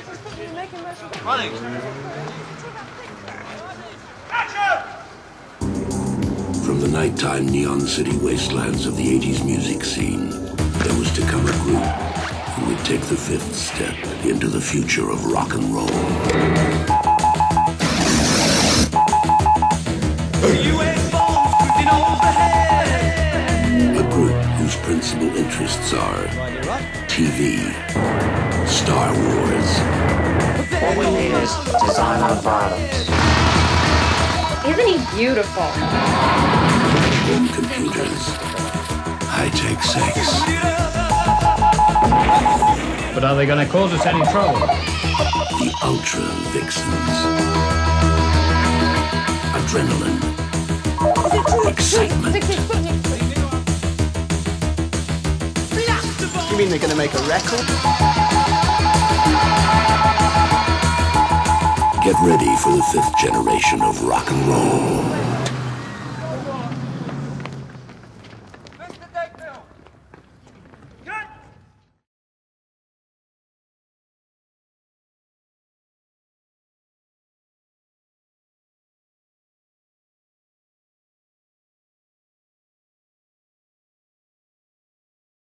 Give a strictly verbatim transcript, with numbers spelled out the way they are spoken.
Running. From the nighttime Neon City wastelands of the eighties music scene, there was to come a group who would take the fifth step into the future of rock and roll. A group whose principal interests are T V, Star Wars. What we need is designer bottoms. Isn't he beautiful? Home computers, high-tech sex. But are they going to cause us any trouble? The Ultra Vixens. Adrenaline. Excitement. You mean they're going to make a record? Get ready for the fifth generation of rock and roll.